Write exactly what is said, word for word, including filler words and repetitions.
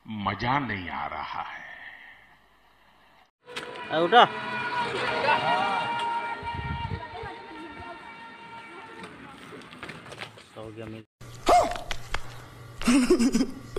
मजा नहीं आ रहा है। उठा सो गया मिल